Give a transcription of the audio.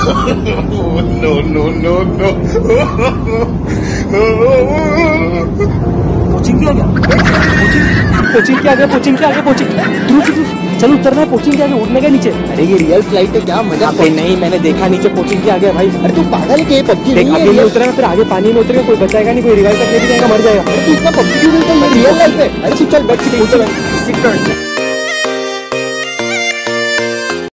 No no no no. Coaching किया गया, coaching किया गया, कोचिंग किया गया, कोचिंग। चलो उतरना है, कोचिंग के आगे उठने का नीचे। अरे ये रियल फ्लाइट है, क्या मजा। नहीं मैंने देखा नीचे कोचिंग के आगे भाई। अरे तू पागल के पबजी देख अभी नहीं उतरा फिर आगे पानी में उतरेगा, कोई बचाएगा नहीं, कोई रिवाइव करने भी जाएगा, मर जाएगा। तू इतना पबजी क्यों खेलता है? रियल लाइफ है। अरे चल बैठ के